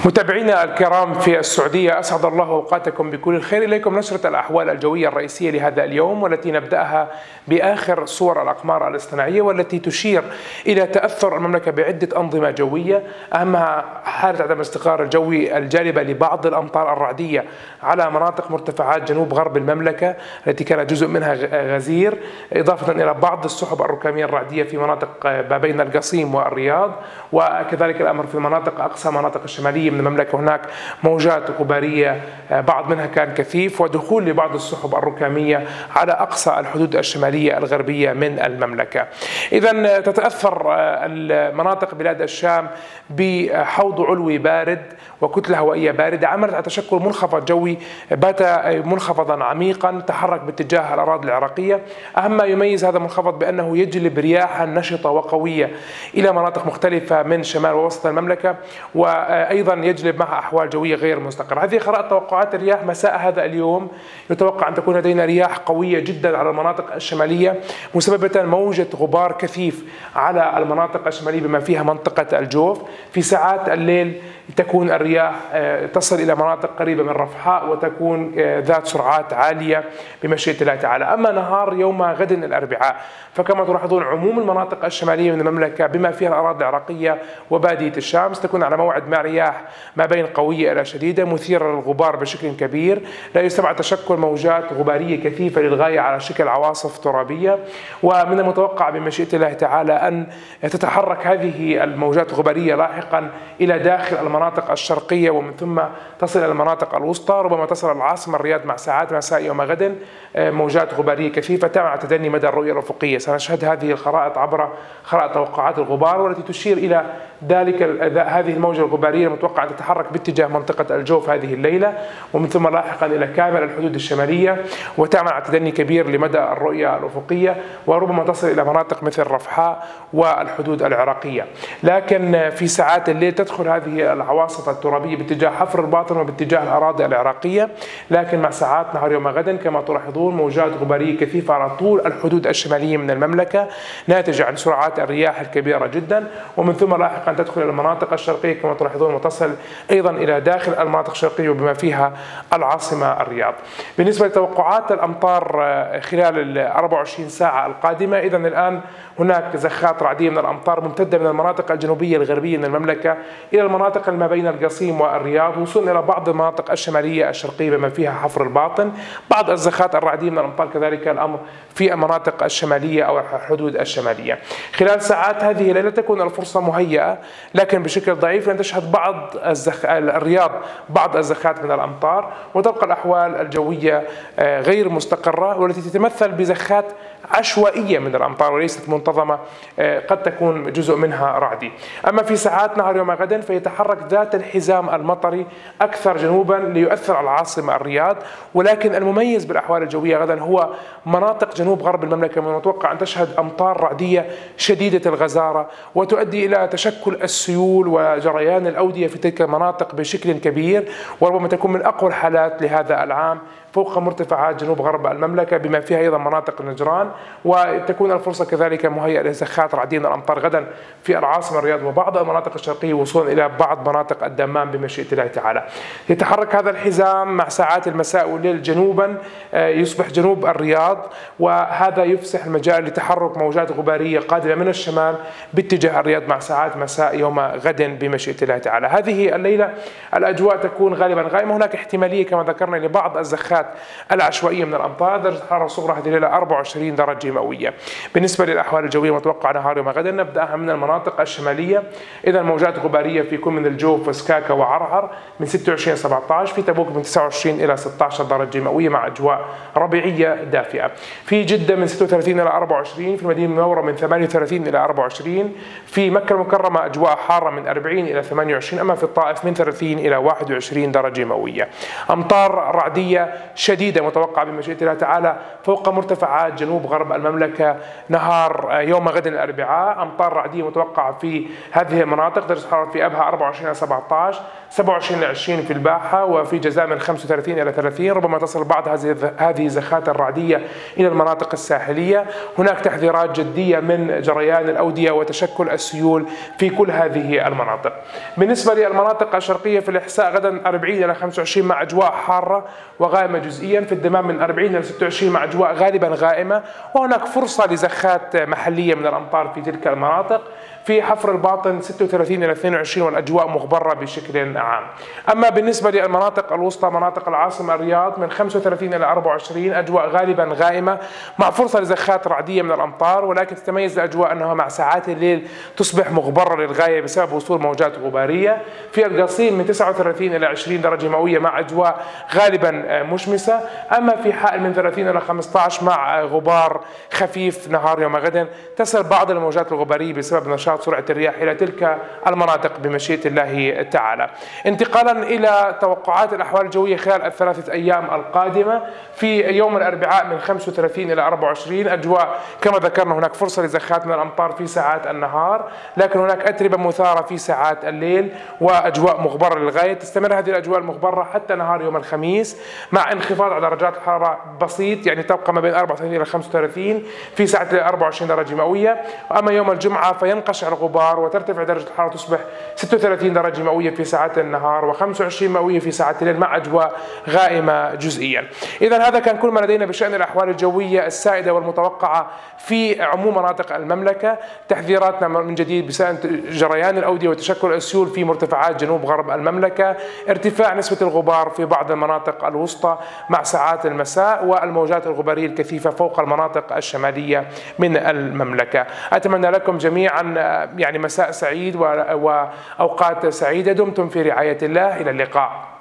متابعينا الكرام في السعودية، أسعد الله أوقاتكم بكل الخير. إليكم نشرة الأحوال الجوية الرئيسية لهذا اليوم، والتي نبدأها بآخر صور الأقمار الاصطناعية والتي تشير إلى تأثر المملكة بعدة أنظمة جوية، أهمها حالة عدم الاستقرار الجوي الجالبة لبعض الأمطار الرعدية على مناطق مرتفعات جنوب غرب المملكة التي كان جزء منها غزير، إضافة إلى بعض السحب الركامية الرعدية في مناطق ما بين القصيم والرياض، وكذلك الأمر في المناطق أقصى مناطق الشمالية من المملكة. هناك موجات غبارية بعض منها كان كثيف، ودخول لبعض السحب الركامية على أقصى الحدود الشمالية الغربية من المملكة. إذن تتأثر مناطق بلاد الشام بحوض علوي بارد وكتلة هوائية باردة عملت على تشكل منخفض جوي بات منخفضا عميقا تحرك باتجاه الأراضي العراقية. أهم ما يميز هذا المنخفض بأنه يجلب رياحا نشطة وقوية إلى مناطق مختلفة من شمال ووسط المملكة، وأيضا يجلب معها أحوال جوية غير مستقرة. هذه خرائط توقعات الرياح مساء هذا اليوم. يتوقع أن تكون لدينا رياح قوية جدا على المناطق الشمالية مسببة موجة غبار كثيف على المناطق الشمالية بما فيها منطقة الجوف. في ساعات الليل تكون الرياح تصل إلى مناطق قريبة من رفحاء وتكون ذات سرعات عالية بمشيئة الله تعالى. أما نهار يوم غد الأربعاء فكما تلاحظون عموم المناطق الشمالية من المملكة بما فيها الأراضي العراقية وبادية الشام ستكون على موعد مع رياح ما بين قوية إلى شديدة مثيرة للغبار بشكل كبير. لا يستبعد تشكل موجات غبارية كثيفة للغاية على شكل عواصف ترابية، ومن المتوقع بمشيئة الله تعالى أن تتحرك هذه الموجات الغبارية لاحقا إلى داخل المناطق الشرقية ومن ثم تصل إلى المناطق الوسطى، ربما تصل العاصمة الرياض مع ساعات مساء يوم غد موجات غبارية كثيفة مع تدني مدى الرؤية الأفقية. سنشهد هذه الخرائط عبر خرائط توقعات الغبار والتي تشير إلى ذلك هذه الموجة الغبارية المتوقع أن تتحرك باتجاه منطقة الجوف هذه الليلة ومن ثم لاحقا إلى كامل الحدود الشمالية، وتعمل على تدني كبير لمدى الرؤية الأفقية وربما تصل إلى مناطق مثل رفحاء والحدود العراقية. لكن في ساعات الليل تدخل هذه العواصف الترابية باتجاه حفر الباطن وباتجاه الأراضي العراقية، لكن مع ساعات نهار يوم غد كما تلاحظون موجات غبارية كثيفة على طول الحدود الشمالية من المملكة ناتجة عن سرعات الرياح الكبيرة جدا، ومن ثم لاحقا تدخل إلى المناطق الشرقية كما تلاحظون وتصل أيضا إلى داخل المناطق الشرقية وبما فيها العاصمة الرياض. بالنسبة لتوقعات الأمطار خلال ال 24 ساعة القادمة، إذا الآن هناك زخات رعدية من الأمطار ممتدة من المناطق الجنوبية الغربية من المملكة إلى المناطق ما بين القصيم والرياض، وصلنا إلى بعض المناطق الشمالية الشرقية بما فيها حفر الباطن. بعض الزخات الرعدية من الأمطار كذلك الأمر في المناطق الشمالية أو الحدود الشمالية. خلال ساعات هذه الليلة تكون الفرصة مهيئة لكن بشكل ضعيف لأن تشهد بعض الرياض بعض الزخات من الأمطار، وتبقى الأحوال الجوية غير مستقرة والتي تتمثل بزخات عشوائية من الأمطار وليست منتظمة، قد تكون جزء منها رعدي. أما في ساعات نهار يوم غد فيتحرك ذات الحزام المطري أكثر جنوبا ليؤثر على العاصمة الرياض، ولكن المميز بالأحوال الجوية غدا هو مناطق جنوب غرب المملكة من المتوقع أن تشهد أمطار رعدية شديدة الغزارة وتؤدي إلى تشكل السيول وجريان الأودية في تلك المناطق بشكل كبير، وربما تكون من أقوى الحالات لهذا العام فوق مرتفعات جنوب غرب المملكة بما فيها أيضا مناطق نجران، وتكون الفرصة كذلك مهيئة لزخات رعدية من الأمطار غدا في العاصمة الرياض وبعض المناطق الشرقية وصولا إلى بعض مناطق الدمام بمشيئة الله تعالى. يتحرك هذا الحزام مع ساعات المساء والليل جنوبا يصبح جنوب الرياض، وهذا يفسح المجال لتحرك موجات غبارية قادمة من الشمال باتجاه الرياض مع ساعات مساء يوم غد بمشيئة الله تعالى. هذه الليلة الأجواء تكون غالبا غائمة. هناك احتمالية كما ذكرنا لبعض الزخات العشوائية من الأمطار. درجة الحرارة الصغرى هذه الليلة 24 درجة مئوية. بالنسبة للأحوال الجوية المتوقعة نهار يوم غد نبدأها من المناطق الشمالية. إذا موجات غبارية في كل من الجوف وسكاكا وعرعر من 26 17، في تبوك من 29 إلى 16 درجة مئوية مع أجواء ربيعية دافئة. في جدة من 36 إلى 24، في المدينة المنورة من 38 إلى 24، في مكة المكرمة أجواء حارة من 40 إلى 28، أما في الطائف من 30 إلى 21 درجة مئوية. أمطار رعدية شديدة متوقعة بمشيئة الله تعالى فوق مرتفعات جنوب غرب المملكة نهار يوم غد الأربعاء. أمطار رعدية متوقعة في هذه المناطق، درجة الحرارة في أبها 24 إلى 17، 27 إلى 20 في الباحة، وفي جازان من 35 إلى 30. ربما تصل بعض هذه الزخات الرعدية إلى المناطق الساحلية. هناك تحذيرات جدية من جريان الأودية وتشكل السيول في كل هذه المناطق. بالنسبة للمناطق الشرقية في الإحساء غدا 40 إلى 25 مع أجواء حارة وغائمة جزئيا. في الدمام من 40 إلى 26 مع أجواء غالبا غائمة، وهناك فرصة لزخات محلية من الأمطار في تلك المناطق. في حفر الباطن 36 إلى 22 والأجواء مغبرة بشكل عام. أما بالنسبة للمناطق الوسطى مناطق العاصمة الرياض من 35 إلى 24 أجواء غالبا غائمة مع فرصة لزخات رعدية من الأمطار، ولكن تتميز الأجواء أنها مع ساعات الليل تصبح مغبرة للغاية بسبب وصول موجات غبارية. في القصيم من 39 إلى 20 درجة مئوية مع أجواء غالبا مشمسة. أما في حائل من 30 إلى 15 مع غبار خفيف نهار يوم غد. تصل بعض الموجات الغبارية بسبب نشاط سرعة الرياح إلى تلك المناطق بمشيئة الله تعالى. انتقالا إلى توقعات الأحوال الجوية خلال الثلاثة أيام القادمة. في يوم الأربعاء من 35 إلى 24 أجواء كما ذكرنا، هناك فرصة لزخات من الأمطار في ساعات النهار، لكن هناك أتربة مثارة في ساعات الليل وأجواء مغبرة للغاية. تستمر هذه الأجواء المغبرة حتى نهار يوم الخميس مع انخفاض على درجات الحرارة بسيط، يعني تبقى ما بين 34 إلى 35 في ساعة 24 درجة مئوية. وأما يوم الجمعة فينقشع الغبار وترتفع درجة الحرارة تصبح 36 درجة مئوية في ساعات النهار و25 مئوية في ساعات الليل مع أجواء غائمة جزئيا. إذا هذا كان كل ما لدينا بشأن الأحوال الجوية السائدة والمتوقعة في عموم مناطق المملكة. تحذيراتنا من جديد بشأن جريان الأودية وتشكل السيول في مرتفعات جنوب غرب المملكة، ارتفاع نسبة الغبار في بعض المناطق الوسطى مع ساعات المساء، والموجات الغبارية الكثيفة فوق المناطق الشمالية من المملكة. أتمنى لكم جميعا يعني مساء سعيد وأوقات سعيدة. دمتم في رعاية الله، إلى اللقاء.